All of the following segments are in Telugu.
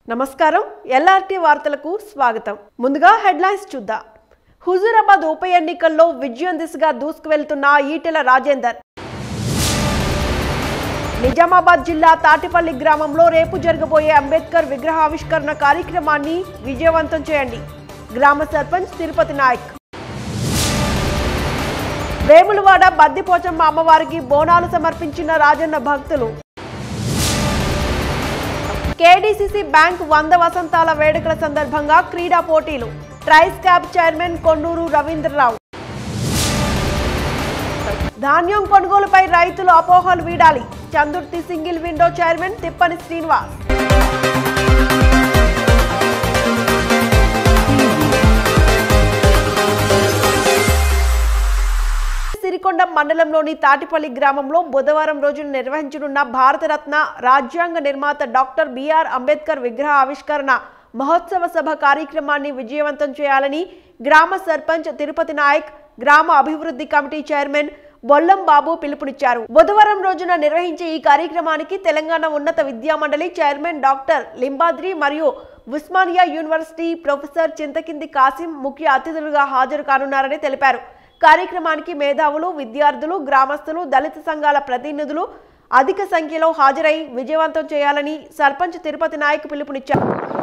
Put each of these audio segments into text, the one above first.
నమస్కారం ఎల్ఆర్టీ వార్తలకు స్వాగతం. ముందుగా హెడ్లైన్స్ చూద్దాం. హుజూరాబాద్ ఉప ఎన్నికల్లో విజయం దిశగా దూసుకువెళ్తున్న ఈటెల రాజేందర్. నిజామాబాద్ జిల్లా తాటిపల్లి గ్రామంలో రేపు జరగబోయే అంబేద్కర్ విగ్రహావిష్కరణ కార్యక్రమాన్ని విజయవంతం చేయండి. గ్రామ సర్పంచ్ తిరుపతి నాయక్. వేములవాడ బద్దిపోచమ్మ అమ్మవారికి బోనాలు సమర్పించిన రాజన్న భక్తులు. కేడీసీసీ బ్యాంక్ 100 వసంతాల వేడుకల సందర్భంగా క్రీడా పోటీలు. ట్రైస్ క్యాబ్ చైర్మన్ కొండూరు రవీంద్రరావు. ధాన్యం కొనుగోలుపై రైతులు అపోహలు వీడాలి. Chandurthi single window chairman Tippani Srinivas. Sirikonda మండలంలోని తాటిపల్లి గ్రామంలో బుధవారం రోజున నిర్వహించనున్న భారతరత్న రాజ్యాంగ నిర్మాత డాక్టర్ బిఆర్ అంబేద్కర్ విగ్రహ ఆవిష్కరణ మహోత్సవ సభ కార్యక్రమాన్ని విజయవంతం చేయాలని గ్రామ సర్పంచ్ తిరుపతి నాయక్, గ్రామ అభివృద్ధి కమిటీ చైర్మన్ బొల్లం బాబు పిలుపునిచ్చారు. బుధవారం రోజున నిర్వహించే ఈ కార్యక్రమానికి తెలంగాణ ఉన్నత విద్యామండలి చైర్మన్ డాక్టర్ లింబాద్రి మరియు ఉస్మానియా యూనివర్సిటీ ప్రొఫెసర్ చింతకింది కాసిం ముఖ్య అతిథులుగా హాజరు కానున్నారని తెలిపారు. కార్యక్రమానికి మేధావులు, విద్యార్థులు, గ్రామస్తులు, దళిత సంఘాల ప్రతినిధులు అధిక సంఖ్యలో హాజరై విజయవంతం చేయాలని సర్పంచ్ తిరుపతి నాయక్ పిలుపునిచ్చారు.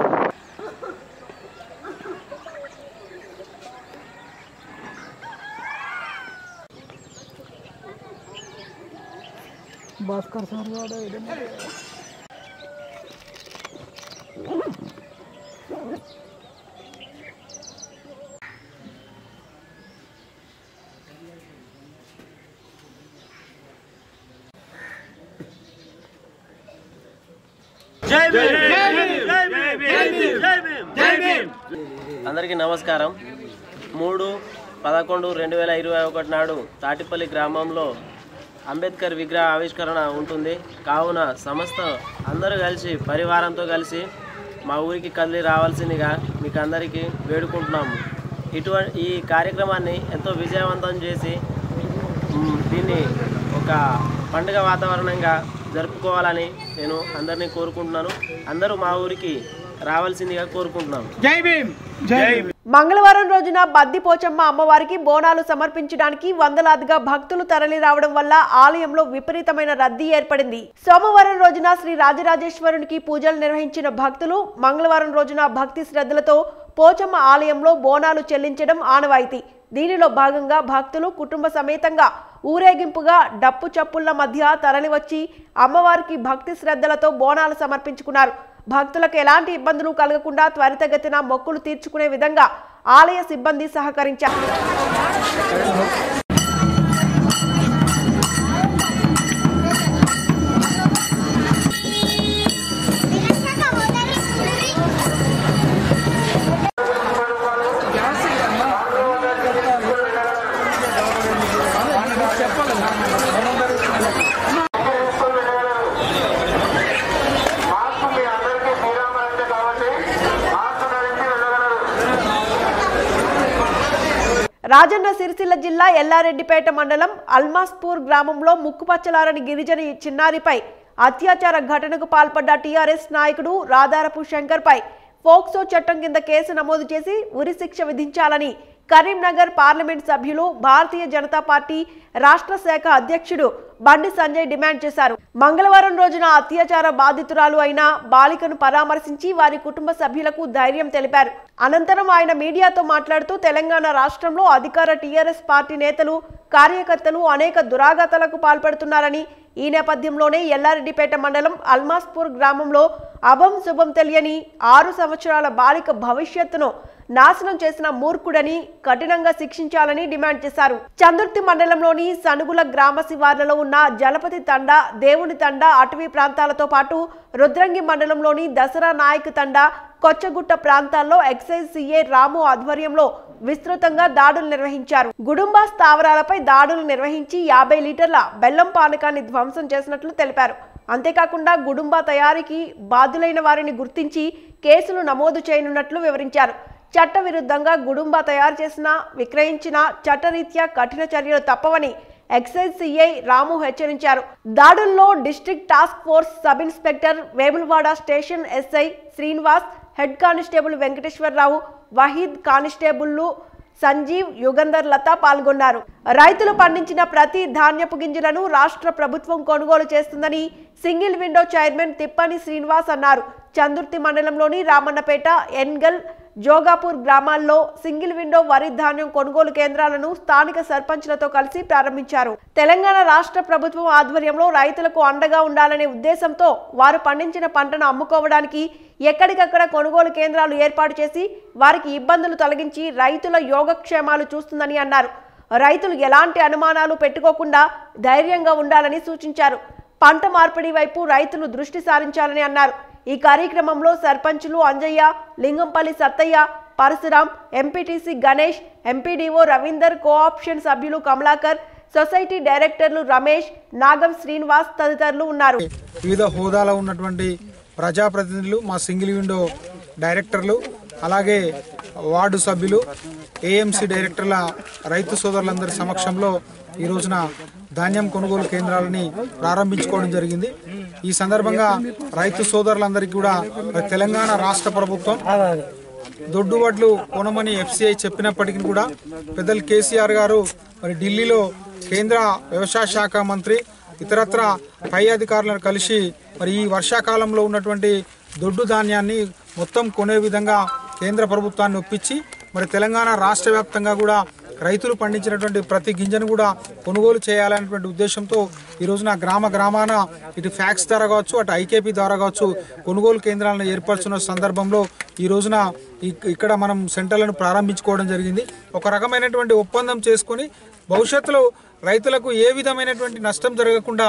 భాస్కర్ సార్ అందరికీ నమస్కారం. 3/11/2021 నాడు తాటిపల్లి గ్రామంలో అంబేద్కర్ విగ్రహ ఆవిష్కరణ ఉంటుంది. కావున సంస్థ అందరూ కలిసి పరివారంతో కలిసి మా ఊరికి కదిలి రావాల్సిందిగా మీకు అందరికీ వేడుకుంటున్నాము. ఈ కార్యక్రమాన్ని ఎంతో విజయవంతం చేసి దీన్ని ఒక పండుగ వాతావరణంగా జరుపుకోవాలని నేను అందరినీ కోరుకుంటున్నాను. అందరూ మా ఊరికి రావాల్సిందిగా కోరుకుంటున్నాను. జై భీమ్. జై భీమ్. మంగళవారం రోజున బద్దిపోచమ్మ అమ్మవారికి బోనాలు సమర్పించడానికి వందలాదిగా భక్తులు తరలి రావడం వల్ల ఆలయంలో విపరీతమైన రద్దీ ఏర్పడింది. సోమవారం రోజున శ్రీ రాజరాజేశ్వరునికి పూజలు నిర్వహించిన భక్తులు మంగళవారం రోజున భక్తి శ్రద్ధలతో పోచమ్మ ఆలయంలో బోనాలు చెల్లించడం ఆనవాయితీ. దీనిలో భాగంగా భక్తులు కుటుంబ సమేతంగా ఊరేగింపుగా డప్పు చప్పుళ్ల మధ్య తరలివచ్చి అమ్మవారికి భక్తి శ్రద్ధలతో బోనాలు సమర్పించుకున్నారు. భక్తులకు ఎలాంటి ఇబ్బందులు కలగకుండా త్వరితగతిన మొక్కులు తీర్చుకునే విధంగా ఆలయ సిబ్బంది సహకరించారు. రాజన్న సిరిసిల్ల జిల్లా ఎల్లారెడ్డిపేట మండలం అల్మాస్పూర్ గ్రామంలో ముక్కుపచ్చలారని గిరిజన చిన్నారిపై అత్యాచార ఘటనకు పాల్పడ్డ టీఆర్ఎస్ నాయకుడు రాధారపు శంకర్పై పోక్సో చట్టం కింద కేసు నమోదు చేసి ఉరిశిక్ష విధించాలని కరీంనగర్ పార్లమెంట్ సభ్యులు భారతీయ జనతా పార్టీ రాష్ట్ర శాఖ అధ్యక్షుడు బండి సంజయ్ డిమాండ్ చేశారు. మంగళవారం రోజున అత్యాచార బాధితురాలు అయిన బాలికను పరామర్శించి వారి కుటుంబ సభ్యులకు ధైర్యం తెలిపారు. అనంతరం ఆయన మీడియాతో మాట్లాడుతూ తెలంగాణ రాష్ట్రంలో అధికార టీఆర్ఎస్ పార్టీ నేతలు, కార్యకర్తలు అనేక దురాఘాతాలకు పాల్పడుతున్నారని, ఈ నేపథ్యంలోనే ఎల్లారెడ్డిపేట మండలం అల్మాస్పూర్ గ్రామంలో అభం శుభం తెలియని 6 సంవత్సరాల బాలిక భవిష్యత్తును నాశనం చేసిన మూర్ఖుడని కఠినంగా శిక్షించాలని డిమాండ్ చేశారు. చందుర్తి మండలంలోని సనుగుల గ్రామ శివార్లలో ఉన్న జలపతి తండ, దేవుని తండ, అటవీ ప్రాంతాలతో పాటు రుద్రంగి మండలంలోని దసరా నాయక్ తండ, కొచ్చగుట్ట ప్రాంతాల్లో ఎక్సైజ్ సిఏ రాము ఆధ్వర్యంలో విస్తృతంగా దాడులు నిర్వహించారు. గుడుంబా స్థావరాలపై దాడులు నిర్వహించి 50 లీటర్ల బెల్లం పానకాన్ని ధ్వంసం చేసినట్లు తెలిపారు. అంతేకాకుండా గుడుంబా తయారీకి బాధ్యులైన వారిని గుర్తించి కేసులు నమోదు చేయనున్నట్లు వివరించారు. చట్టవిరుద్ధంగా గుడుంబా తయారు చేసిన, విక్రయించిన చట్టరీత్యా కఠిన చర్యలు తప్పవని ఎక్సైజ్ సిఐ రాము హెచ్చరించారు. దాడుల్లో district task force sub inspector Vemulawada station SI Srinivas, head constable Venkateswararao, Waheed, కానిస్టేబుల్లు సంజీవ్, యుగంధర్ లత పాల్గొన్నారు. రైతులు పండించిన ప్రతి ధాన్యపు గింజలను రాష్ట్ర ప్రభుత్వం కొనుగోలు చేస్తుందని single window chairman Tippani Srinivas అన్నారు. చందుర్తి మండలంలోని రామన్నపేట, ఎన్గల్, జోగాపూర్ గ్రామాల్లో సింగిల్ విండో వరి ధాన్యం కొనుగోలు కేంద్రాలను స్థానిక సర్పంచ్లతో కలిసి ప్రారంభించారు. తెలంగాణ రాష్ట్ర ప్రభుత్వం ఆధ్వర్యంలో రైతులకు అండగా ఉండాలనే ఉద్దేశంతో వారు పండించిన పంటను అమ్ముకోవడానికి ఎక్కడికక్కడ కొనుగోలు కేంద్రాలు ఏర్పాటు చేసి వారికి ఇబ్బందులు తొలగించి రైతుల యోగక్షేమాలు చూస్తుందని అన్నారు. రైతులు ఎలాంటి అనుమానాలు పెట్టుకోకుండా ధైర్యంగా ఉండాలని సూచించారు. పంట మార్పిడి వైపు రైతులు దృష్టి సారించాలని అన్నారు. ఈ కార్యక్రమంలో సర్పంచులు Anjaiah, Lingampalli Sattaiah, Parashuram, MPTC Ganesh, MPDO Ravinder, co option సభ్యులు కమలాకర్, సొసైటీ డైరెక్టర్లు రమేష్, నాగం శ్రీనివాస్ తదితరులు ఉన్నారు. వివిధ హోదాలో ఉన్నటువంటి ప్రజాప్రతినిధులు, మా సింగిల్ విండో డైరెక్టర్లు, అలాగే వార్డు సభ్యులు, ఏఎంసీ డైరెక్టర్ల, రైతు సోదరులందరి సమక్షంలో ఈ రోజున ధాన్యం కొనుగోలు కేంద్రాలని ప్రారంభించుకోవడం జరిగింది. ఈ సందర్భంగా రైతు సోదరులందరికీ కూడా తెలంగాణ రాష్ట్ర ప్రభుత్వం దొడ్డువడ్లు కొనమని ఎఫ్సిఐ చెప్పినప్పటికీ కూడా పెద్దలు కేసీఆర్ గారు మరి ఢిల్లీలో కేంద్ర వ్యవసాయ శాఖ మంత్రి ఇతరత్ర పై అధికారులను కలిసి మరి ఈ వర్షాకాలంలో ఉన్నటువంటి దొడ్డు ధాన్యాన్ని మొత్తం కొనే విధంగా కేంద్ర ప్రభుత్వాన్ని ఒప్పించి మరి తెలంగాణ రాష్ట్ర వ్యాప్తంగా కూడా రైతులు పండించినటువంటి ప్రతి గింజను కూడా కొనుగోలు చేయాలనేటువంటి ఉద్దేశంతో ఈ రోజున గ్రామాన ఇటు ఫ్యాక్స్ ద్వారా కావచ్చు, అటు ఐకేపీ ద్వారా కావచ్చు కొనుగోలు కేంద్రాలను ఏర్పరుచున్న సందర్భంలో ఈ రోజున ఇక్కడ మనం సెంటర్లను ప్రారంభించుకోవడం జరిగింది. ఒక రకమైనటువంటి ఒప్పందం చేసుకొని భవిష్యత్తులో రైతులకు ఏ విధమైనటువంటి నష్టం జరగకుండా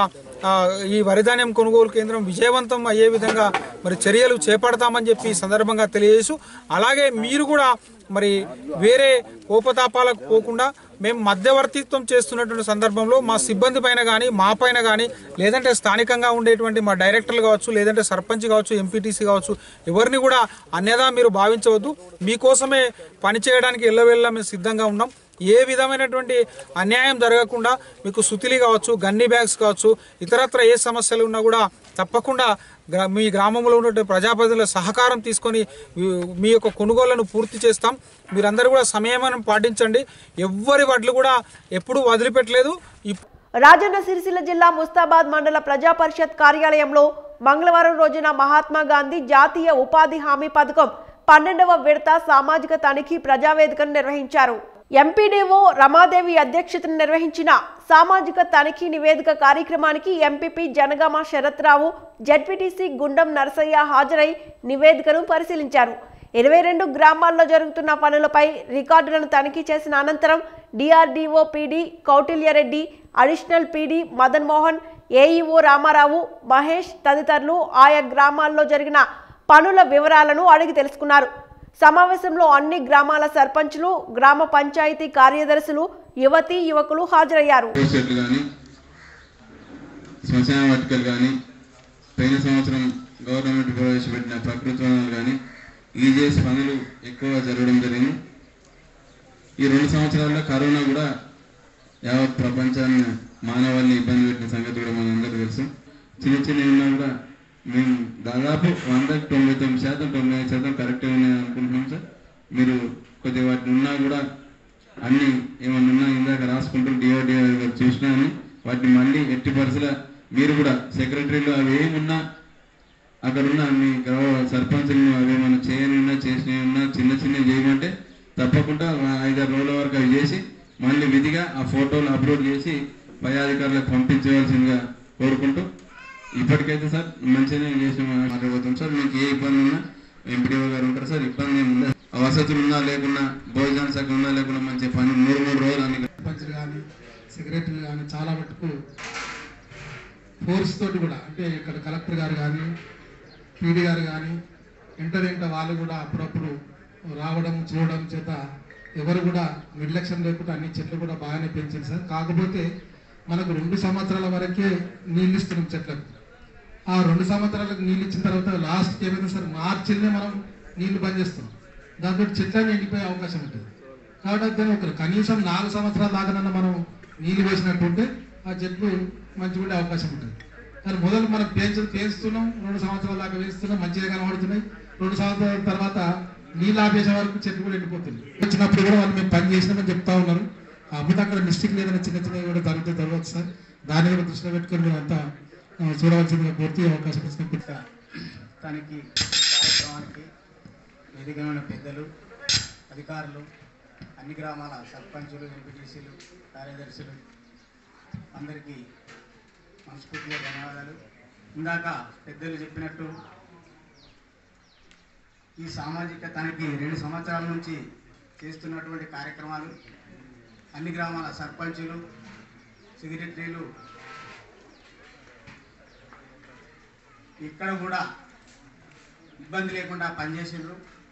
ఈ వరిధాన్యం కొనుగోలు కేంద్రం విజయవంతం అయ్యే విధంగా మరి చర్యలు చేపడతామని చెప్పి సందర్భంగా తెలియజేసు, అలాగే మీరు కూడా మరి వేరే కోపతాపాలకు పోకుండా మేము మధ్యవర్తిత్వం చేస్తున్నటువంటి సందర్భంలో మా సిబ్బంది పైన కానీ, మా పైన కానీ, లేదంటే స్థానికంగా ఉండేటువంటి మా డైరెక్టర్లు కావచ్చు, లేదంటే సర్పంచ్ కావచ్చు, ఎంపీటీసీ కావచ్చు, ఎవరిని కూడా అన్యదా మీరు భావించవద్దు. మీకోసమే పనిచేయడానికి ఎల్లవేళ్ళ మేము సిద్ధంగా ఉన్నాం. ఏ విధమైనటువంటి అన్యాయం జరగకుండా మీకు సుతిలి కావచ్చు, గన్ని బ్యాగ్స్ కావచ్చు, ఇతరత్ర ఏ సమస్యలు ఉన్నా కూడా తప్పకుండా మీ గ్రామంలో ఉన్నటువంటి ప్రజాప్రతినిధుల సహకారం తీసుకొని మీ యొక్క కొనుగోళ్లను పూర్తి చేస్తాం. మీరందరూ కూడా సంయమనం పాటించండి. ఎవ్వరి వడ్లు కూడా ఎప్పుడూ వదిలిపెట్టలేదు. రాజన్న సిరిసిల్ల జిల్లా ముస్తాబాద్ మండల ప్రజా పరిషత్ కార్యాలయంలో మంగళవారం రోజున మహాత్మా గాంధీ జాతీయ ఉపాధి హామీ పథకం 12వ విడత సామాజిక తనిఖీ ప్రజావేదికను నిర్వహించారు. ఎంపీడీఓ రమాదేవి అధ్యక్షతన నిర్వహించిన సామాజిక తనిఖీ నివేదిక కార్యక్రమానికి ఎంపీపీ జనగామ శరత్రావు, జెడ్పీటీసీ గుండం నరసయ్య హాజరై నివేదికను పరిశీలించారు. 22 గ్రామాల్లో జరుగుతున్న పనులపై రికార్డులను తనిఖీ చేసిన అనంతరం DRDO PD Kautilyareddy, additional PD Madan Mohan, AEO Ramarao, Mahesh తదితరులు ఆయా గ్రామాల్లో జరిగిన పనుల వివరాలను అడిగి తెలుసుకున్నారు. సమావేశంలో అన్ని గ్రామాల సర్పంచులు, గ్రామ పంచాయతీ కార్యదర్శులు, యువతీ యువకులు హాజరయ్యారు. శ్మశాన వాటికలు కానీ, పోయిన సంవత్సరం గవర్నమెంట్ ప్రవేశపెట్టిన ప్రకృతి వనాలు కానీ, ఈజీఎస్ పనులు ఎక్కువ జరగడం జరిగింది. ఈ 2 సంవత్సరాల్లో కరోనా కూడా యావత్ ప్రపంచాన్ని, మానవాళిని ఇబ్బంది పెట్టిన సంగతి కూడా మనందరికీ తెలుసు. చిన్న ఉన్నా కూడా మేము దాదాపు 100కి 99%, 95% కరెక్ట్గా ఉన్నాయి అనుకుంటున్నాం సార్. మీరు కొద్దిగా వాటిని ఉన్నా కూడా అన్ని ఏమన్నా ఉన్నా ఇందాక రాసుకుంటూ డిఆర్డిఓ గారు చూసినా అని వాటిని మళ్ళీ ఎట్టి పరిస్థితుల్లో మీరు కూడా సెక్రటరీలు అవి ఏమున్నా అక్కడ ఉన్న మీ సర్పంచులను అవి ఏమన్నా చేయనున్నా, చేసినవి ఉన్నా, చిన్న చేయమంటే తప్పకుండా 5-6 రోజుల వరకు అవి చేసి మళ్ళీ విధిగా ఆ ఫోటోలు అప్లోడ్ చేసి పై అధికారులకు పంపించవలసిందిగా కోరుకుంటూ, ఇప్పటికైతే సార్ మంచిగానే చేసి మాట్లాడుతాం సార్. మీకు ఏ ఇబ్బంది ఉన్నా ఎంపీడీఓ గారు ఉంటారు సార్. ఇబ్బంది ఏమి ఉండదు. వసతులు ఉన్నా లేకున్నా, భోజన శాఖ ఉన్నా లేకున్నా మంచి పని 3 రోజులు అని సర్పంచులు కానీ, సెక్రటరీలు కానీ చాలా మటుకు ఫోర్స్ తోటి కూడా, అంటే ఇక్కడ కలెక్టర్ గారు కానీ, పీడీ గారు కానీ వెంట వాళ్ళు కూడా అప్పుడప్పుడు రావడం చూడడం చేత ఎవరు కూడా నిర్లక్ష్యం లేకుండా అన్ని చెట్లు కూడా బాగానే పెంచింది సార్. కాకపోతే మనకు 2 సంవత్సరాల వరకే నీళ్ళు ఇస్తున్నాం చెట్లకు. ఆ 2 సంవత్సరాలకు నీళ్ళు ఇచ్చిన తర్వాత లాస్ట్కి ఏమైంది సార్, మార్చిలోనే మనం నీళ్లు బంద్ చేస్తాం. దాంతో చెట్లని ఎండిపోయే అవకాశం ఉంటుంది. కాబట్టి దాన్ని ఒక కనీసం 4 సంవత్సరాల దాకానన్నా మనం నీళ్ళు వేసినట్టుంటే ఆ చెట్లు మంచిగా ఉండే అవకాశం ఉంటుంది. కానీ మొదలు మనం పేస్తున్నాం, 2 సంవత్సరాల దాకా వేస్తున్నాం, మంచిగా కనబడుతున్నాయి. 2 సంవత్సరాల తర్వాత నీళ్ళు ఆపేసే వరకు చెట్లు కూడా ఎండిపోతుంది. వచ్చినప్పుడు కూడా వాళ్ళు మేము పని చేసినామని చెప్తా ఉన్నారు. అప్పుడు అక్కడ మిస్టేక్ లేదని చిన్న చిన్నవి కూడా జరుగుతుంది సార్. దాన్ని కూడా దృష్టిలో పెట్టుకొని మీరు అంతా చూడవలసిందిగా పూర్తి అవకాశం ఇచ్చిన దానికి కార్యక్రమానికి వేదికమైన పెద్దలు, అధికారులు, అన్ని గ్రామాల సర్పంచులు, ఎంపీటీసీలు, కార్యదర్శులు అందరికీ మనస్ఫూర్తిగా ధన్యవాదాలు. ఇందాక పెద్దలు చెప్పినట్టు ఈ సామాజిక తనకి 2 సంవత్సరాల నుంచి చేస్తున్నటువంటి కార్యక్రమాలు అన్ని గ్రామాల సర్పంచులు, సెక్రటరీలు ఇక్కడ కూడా ఇబ్బంది లేకుండా పనిచేసిండ్రు.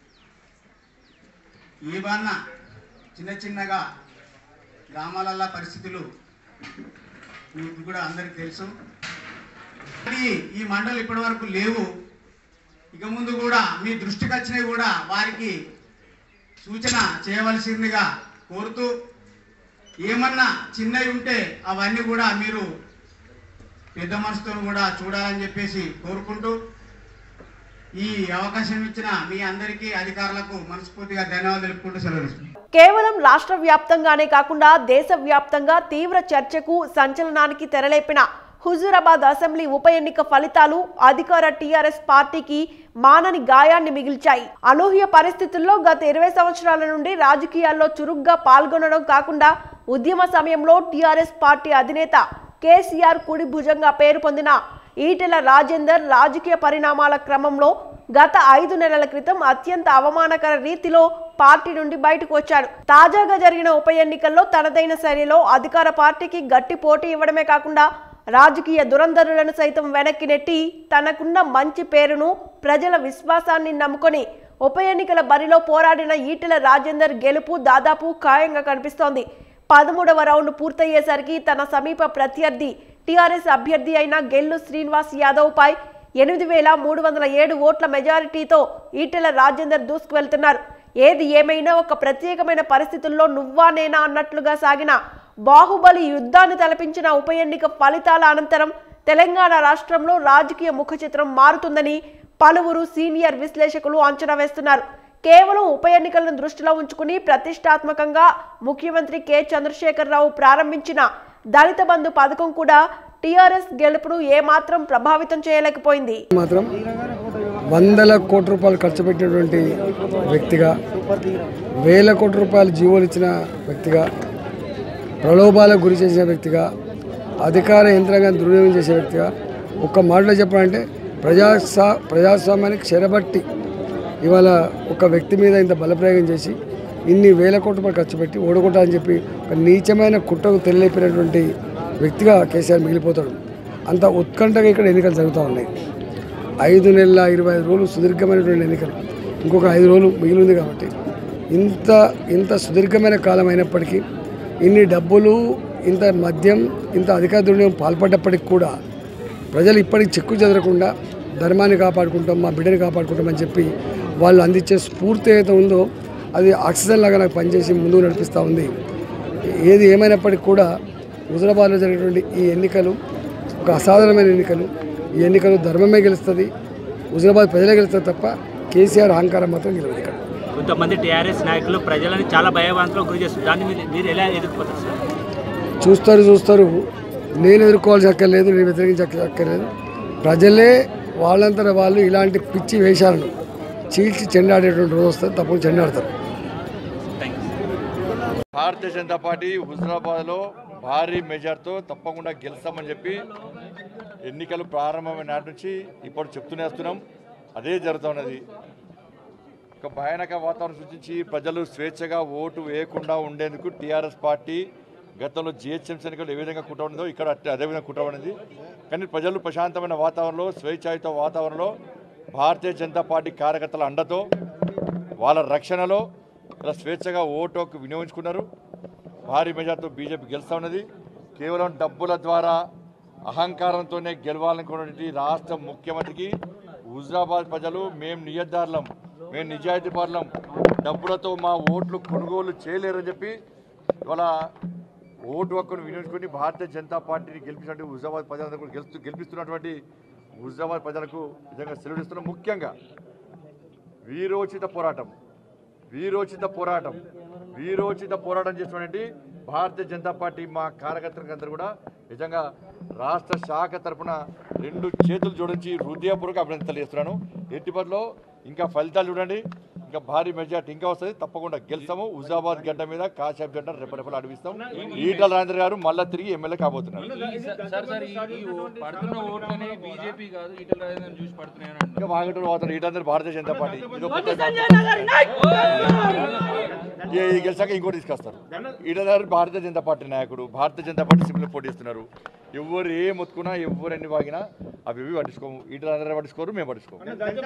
ఏమన్నా చిన్నగా గ్రామాలల్లో పరిస్థితులు మీకు కూడా అందరికీ తెలుసు. ఈ మండలి ఇప్పటి వరకు లేవు. ఇక ముందు కూడా మీ దృష్టికి వచ్చినవి కూడా వారికి సూచన చేయవలసిందిగా కోరుతూ, ఏమన్నా చిన్నవి ఉంటే అవన్నీ కూడా మీరు పెద్ద మనసుతో కూడా చూడాలని చెప్పేసి కోరుకుంటూ, ఈ అవకాశం ఇచ్చిన మీ అందరికీ అధికారులకు మనస్ఫూర్తిగా ధన్యవాదాలు తెలుపుకుంటూ సెలవు. కేవలం రాష్ట్ర వ్యాప్తంగానే కాకుండా దేశవ్యాప్తంగా తీవ్ర చర్చకు, సంచలనానికి తెరలేపిన హుజూరాబాద్ అసెంబ్లీ ఉప ఎన్నిక ఫలితాలు అధికార టీఆర్ఎస్ పార్టీకి మానని గాయాన్ని మిగిల్చాయి. అనూహ్య పరిస్థితుల్లో గత 20 సంవత్సరాల నుండి రాజకీయాల్లో చురుగ్గా పాల్గొనడం కాకుండా ఉద్యమ సమయంలో టీఆర్ఎస్ పార్టీ అధినేత కేసీఆర్ కుడి భుజంగా పేరు పొందిన ఈటెల రాజేందర్ రాజకీయ పరిణామాల క్రమంలో గత 5 నెలల క్రితం అత్యంత అవమానకర రీతిలో పార్టీ నుండి బయటకు వచ్చాడు. తాజాగా జరిగిన ఉప ఎన్నికల్లో తనదైన శైలిలో అధికార పార్టీకి గట్టి పోటీ ఇవ్వడమే కాకుండా రాజకీయ దురంధరులను సైతం వెనక్కి నెట్టి తనకున్న మంచి పేరును, ప్రజల విశ్వాసాన్ని నమ్ముకొని ఉప ఎన్నికల బరిలో పోరాడిన ఈటెల రాజేందర్ గెలుపు దాదాపు ఖాయంగా కనిపిస్తోంది. 13వ రౌండ్ పూర్తయ్యేసరికి తన సమీప ప్రత్యర్థి టీఆర్ఎస్ అభ్యర్థి అయిన గెల్లు శ్రీనివాస్ యాదవ్ పై 8,307 ఓట్ల మెజారిటీతో ఈటెల రాజేందర్ దూసుకువెళ్తున్నారు. ఏది ఏమైనా ఒక ప్రత్యేకమైన పరిస్థితుల్లో నువ్వా నేనా అన్నట్లుగా సాగిన బాహుబలి యుద్ధాన్ని తలపించిన ఉప ఎన్నిక ఫలితాల అనంతరం తెలంగాణ రాష్ట్రంలో రాజకీయ ముఖ చిత్రం మారుతుందని పలువురు సీనియర్ విశ్లేషకులు అంచనా వేస్తున్నారు. కేవలం ఉప ఎన్నికలను దృష్టిలో ఉంచుకుని ప్రతిష్టాత్మకంగా ముఖ్యమంత్రి కె చంద్రశేఖరరావు ప్రారంభించిన దళిత బంధు పథకం కూడా టీఆర్ఎస్ గెలుపును ఏమాత్రం ప్రభావితం చేయలేకపోయింది. మాత్రం 100 కోట్ల రూపాయలు ఖర్చు పెట్టినటువంటి వ్యక్తిగా, 1000 కోట్ల రూపాయలు జీవోలు ఇచ్చిన వ్యక్తిగా, ప్రలోభాలకు గురి చేసిన వ్యక్తిగా, అధికార యంత్రాంగాన్ని దుర్వినియోగం చేసే వ్యక్తిగా, ఒక్క మాటలో చెప్పాలంటే ప్రజాస్వామ్యానికి చెరబట్టి ఇవాళ ఒక వ్యక్తి మీద ఇంత బలప్రయోగం చేసి ఇన్ని 1000 కోట్ల రూపాయలు ఖర్చు పెట్టి ఓడగొట్టాలని చెప్పి ఒక నీచమైన కుట్రకు తెలియలేపినటువంటి వ్యక్తిగా కేసీఆర్ మిగిలిపోతాడు. అంత ఉత్కంఠగా ఇక్కడ ఎన్నికలు జరుగుతూ ఉన్నాయి. 5 నెలల 25 రోజులు సుదీర్ఘమైనటువంటి ఎన్నికలు, ఇంకొక 5 రోజులు మిగిలి ఉంది. కాబట్టి ఇంత సుదీర్ఘమైన కాలం అయినప్పటికీ, ఇన్ని డబ్బులు, ఇంత మద్యం, ఇంత అధికార దుర్వినియోగం పాల్పడ్డప్పటికి కూడా ప్రజలు ఇప్పటికి చెక్కు చెదరకుండా ధర్మాన్ని కాపాడుకుంటాం, మా బిడ్డని కాపాడుకుంటామని చెప్పి వాళ్ళు అందించే స్ఫూర్తి ఏదైతే ఉందో అది ఆక్సిజన్ లాగా నాకు పనిచేసి ముందుకు నడిపిస్తూ ఉంది. ఏది ఏమైనప్పటికీ కూడా హుజూరాబాద్లో జరిగినటువంటి ఈ ఎన్నికలు ఒక అసాధారణమైన ఎన్నికలు. ఈ ఎన్నికలు ధర్మమే గెలుస్తుంది, హుజూరాబాద్ ప్రజలే గెలుస్తుంది తప్ప కేసీఆర్ అహంకారం మాత్రం గెలవదు. ఇక్కడ కొంతమంది టీఆర్ఎస్ నాయకులు ప్రజలను చాలా భయభ్రాంతులకు గురి చేస్తారు. దాన్ని మీరు ఎలా ఎదుర్కోవచ్చు సార్? చూస్తారు. నేను ఎదుర్కోవాల్సి అక్కర్లేదు, నేను వ్యతిరేకించ అక్కర్లేదు. ప్రజలే వాళ్ళంతా వాళ్ళు ఇలాంటి పిచ్చి వేషాలను చీల్చి చెండాడేటువంటి రోజు వస్తుంది, తప్పకుండా చెండాడతారు. భారతీయ జనతా పార్టీ హుజూరాబాద్లో భారీ మెజార్టీతో తప్పకుండా గెలుస్తామని చెప్పి ఎన్నికలు ప్రారంభమైన నాటి నుంచి ఇప్పుడు చెప్తూనే వస్తున్నాం. అదే జరుగుతున్నది. ఒక భయానక వాతావరణం సృష్టించి ప్రజలు స్వేచ్ఛగా ఓటు వేయకుండా ఉండేందుకు టీఆర్ఎస్ పార్టీ గతంలో జిహెచ్ఎంసీ ఎన్నికలు ఏ విధంగా కుట్రబడిందో ఇక్కడ అదేవిధంగా కుట్రబడింది. కానీ ప్రజలు ప్రశాంతమైన వాతావరణంలో, స్వేచ్ఛాయుత వాతావరణంలో భారతీయ జనతా పార్టీ కార్యకర్తల అండతో, వాళ్ళ రక్షణలో ఇలా స్వేచ్ఛగా ఓటుకు వినియోగించుకున్నారు. భారీ మెజార్టీతో బీజేపీ గెలుస్తూ ఉన్నది. కేవలం డబ్బుల ద్వారా అహంకారంతోనే గెలవాలనుకున్నటువంటి రాష్ట్ర ముఖ్యమంత్రికి హుజూరాబాద్ ప్రజలు మేము నియద్దారులం, మేము నిజాయితీ పరులం, డబ్బులతో మా ఓట్లు కొనుగోలు చేయలేరని చెప్పి ఇవాళ ఓటు హక్కును వినియోగించుకొని భారతీయ జనతా పార్టీని గెలిపించినటువంటి హుజరాబాద్ ప్రజలందరూ కూడా గెలిపిస్తున్నటువంటి హుజరాబాద్ ప్రజలకు నిజంగా సెలవుస్తున్నాం. ముఖ్యంగా వీరోచిత పోరాటం చేసినటువంటి భారతీయ జనతా పార్టీ మా కార్యకర్తలకు అందరూ కూడా నిజంగా రాష్ట్ర శాఖ తరఫున 2 చేతులు జోడించి హృదయపూర్వక అభినందనలు చేస్తున్నాను. ఎట్టిపట్లో ఇంకా ఫలితాలు చూడండి, ఇంకా భారీ మెజార్టీ ఇంకా వస్తుంది. తప్పకుండా గెలుస్తాము. హుజరాబాద్ గడ్డ మీద కాశాబ్ జెండా రెపరెపలు అడిగిస్తాం. ఈటల రాజేంద్ర గారు మళ్ళా తిరిగి ఎమ్మెల్యే కాబోతున్నారు. ఇంకా వాగటూరు పోతారు. ఈటందరూ భారతీయ జనతా పార్టీ గెలిచాక ఇంకోటి తీసుకొస్తారు. ఈటల భారతీయ జనతా పార్టీ నాయకుడు, భారతీయ జనతా పార్టీ సింబల్ పోటీ ఇస్తున్నారు. ఎవరు ఏ మొత్తుకున్నా ఎవరు ఎన్ని వాగినా అవి పట్టించుకోము. ఈటల పట్టించుకోరు, మేము పట్టించుకోము.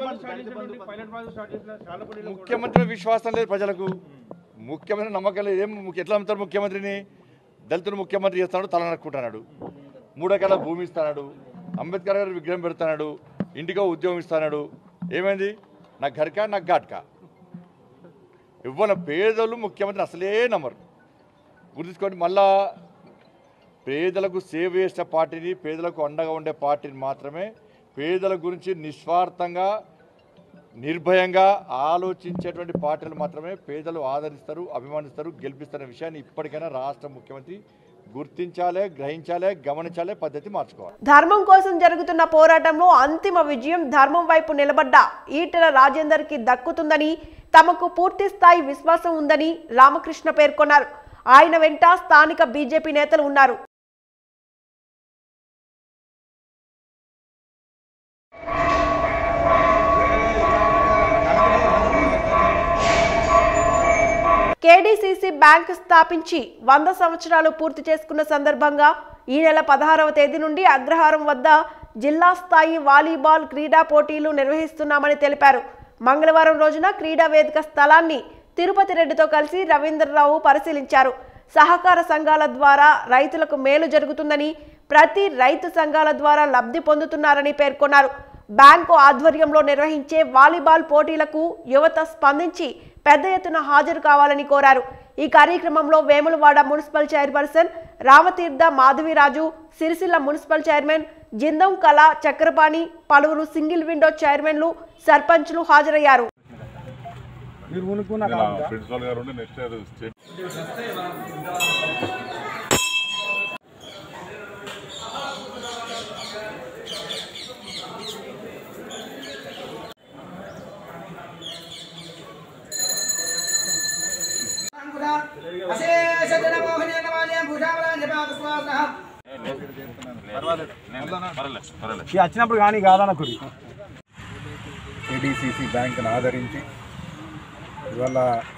ముఖ్యమంత్రి విశ్వాసం లేదు ప్రజలకు, ముఖ్యమంత్రి నమ్మకం లేదు. ఎట్లా నమ్ముతారు ముఖ్యమంత్రిని? దళితులు ముఖ్యమంత్రి చేస్తున్నాడు, తల నరుక్కుంటున్నాడు. 3 ఎకరాల భూమి ఇస్తున్నాడు, అంబేద్కర్ గారు విగ్రహం పెడుతున్నాడు, ఇంటికో ఉద్యోగం ఇస్తున్నాడు. ఏమైంది? నాకు ఘర్కా నాకు ఘాట్కా. ఇవ్వన పేదలు ముఖ్యమంత్రి అసలే నమ్మరు. గుర్తుంచుకోండి. మళ్ళా పేదలకు సేవ చేసే పార్టీని, పేదలకు అండగా ఉండే పార్టీని మాత్రమే, పేదల గురించి నిస్వార్థంగా నిర్భయంగా ఆలోచించేటువంటి పార్టీలు మాత్రమే పేదలు ఆదరిస్తారు, అభిమానిస్తారు, గెలిపిస్తున్న విషయాన్ని ఇప్పటికైనా రాష్ట్ర ముఖ్యమంత్రి గుర్తించాలి, గ్రహించాలి, గమనించాలి, పద్ధతి మార్చుకోవాలి. ధర్మం కోసం జరుగుతున్న పోరాటంలో అంతిమ విజయం ధర్మం వైపు నిలబడ్డ ఈటెల రాజేందర్ కి దక్కుతుందని, తమకు పూర్తి స్థాయి విశ్వాసం ఉందని రామకృష్ణ పేర్కొన్నారు. ఆయన వెంట స్థానిక బీజేపీ నేతలు ఉన్నారు. కేడీసీసీ బ్యాంక్ స్థాపించి 100 సంవత్సరాలు పూర్తి చేసుకున్న సందర్భంగా ఈ నెల 16వ తేదీ నుండి అగ్రహారం వద్ద జిల్లా స్థాయి వాలీబాల్ క్రీడా పోటీలు నిర్వహిస్తున్నామని తెలిపారు. మంగళవారం రోజున క్రీడా వేదిక స్థలాన్ని తిరుపతి రెడ్డితో కలిసి రవీంద్రరావు పరిశీలించారు. సహకార సంఘాల ద్వారా రైతులకు మేలు జరుగుతుందని, ప్రతి రైతు సంఘాల ద్వారా లబ్ధి పొందుతున్నారని పేర్కొన్నారు. బ్యాంకు ఆధ్వర్యంలో నిర్వహించే వాలీబాల్ పోటీలకు యువత స్పందించి పెద్ద ఎత్తున హాజరు కావాలని కోరారు. ఈ కార్యక్రమంలో Vemulawada municipal chairperson Ramatheertha Madhaviraju, Sircilla municipal chairman Jindam Kala Chakrapani, పలువురు సింగిల్ విండో చైర్మన్లు, సర్పంచ్లు హాజరయ్యారు. వచ్చినప్పుడు కానీ కాదనకు కేడీసీసీ బ్యాంకును ఆదరించి ఇవాళ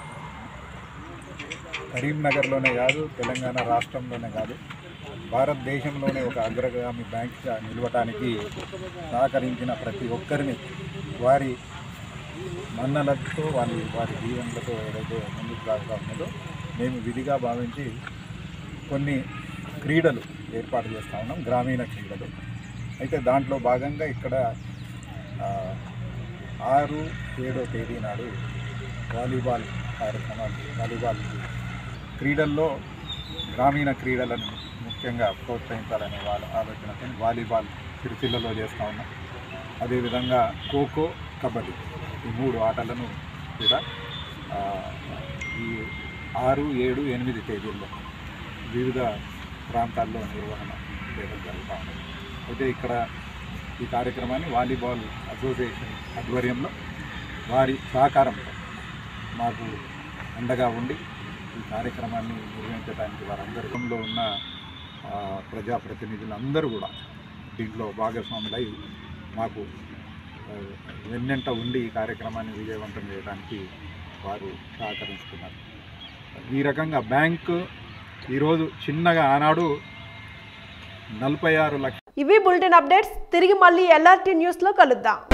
కరీంనగర్లోనే కాదు, తెలంగాణ రాష్ట్రంలోనే కాదు, భారతదేశంలోనే ఒక అగ్రగామి బ్యాంక్గా నిలవటానికి సహకరించిన ప్రతి ఒక్కరిని వారి మన్నలతో వారి జీవనలతో ఏదైతే ముందుకు సాగుతూ ఉన్నదో మేము విధిగా భావించి కొన్ని క్రీడలు ఏర్పాటు చేస్తూ ఉన్నాం, గ్రామీణ క్రీడలు. అయితే దాంట్లో భాగంగా ఇక్కడ 6, 7వ తేదీ నాడు వాలీబాల్ కార్యక్రమాలు, వాలీబాల్ క్రీడల్లో గ్రామీణ క్రీడలను ముఖ్యంగా ప్రోత్సహించాలనే వాళ్ళ ఆలోచనతో వాలీబాల్ సిరిసిల్లలో చేస్తూ ఉన్నాం. అదేవిధంగా ఖోఖో, కబడ్డీ ఈ 3 ఆటలను కూడా ఈ 6, 7, 8 తేదీల్లో వివిధ ప్రాంతాల్లో నిర్వహణ చేయడం జరుగుతూ ఉంది. అయితే ఇక్కడ ఈ కార్యక్రమాన్ని వాలీబాల్ అసోసియేషన్ ఆధ్వర్యంలో వారి సహకారంతో మాకు అండగా ఉండి ఈ కార్యక్రమాన్ని నిర్వహించడానికి వారందరిలో ఉన్న ప్రజాప్రతినిధులు అందరూ కూడా దీంట్లో భాగస్వాములై మాకు వెన్నెంట ఉండి ఈ కార్యక్రమాన్ని విజయవంతం చేయడానికి వారు సహకరిస్తున్నారు. ఈ రకంగా బ్యాంకు ఈరోజు చిన్నగా ఆనాడు 46 లక్షలు. ఇవి బులెటిన్ అప్డేట్స్. తిరిగి మళ్ళీ LRT న్యూస్లో కలుద్దాం.